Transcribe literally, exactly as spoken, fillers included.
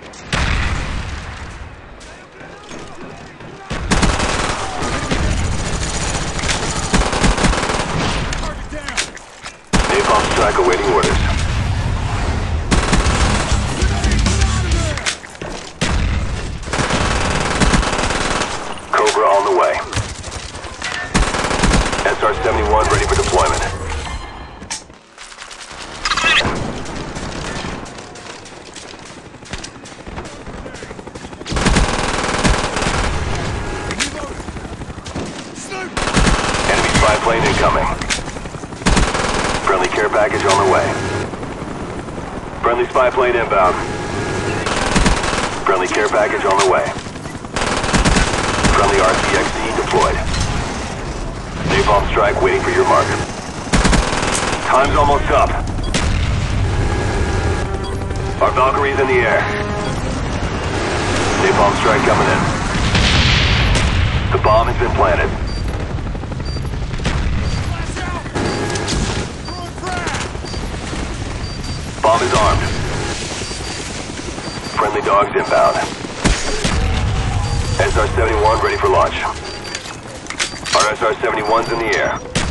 Napalm strike awaiting orders. Cobra on the way. S R seventy-one ready for deployment. Enemy spy plane incoming. Friendly care package on the way. Friendly spy plane inbound. Friendly care package on the way. Friendly R C X D deployed. Napalm strike waiting for your mark. Time's almost up. Our Valkyrie's in the air. Napalm strike coming in. The bomb has been planted. Bomb is armed. Friendly dogs inbound. S R seventy-one ready for launch. Our S R seventy-one's in the air.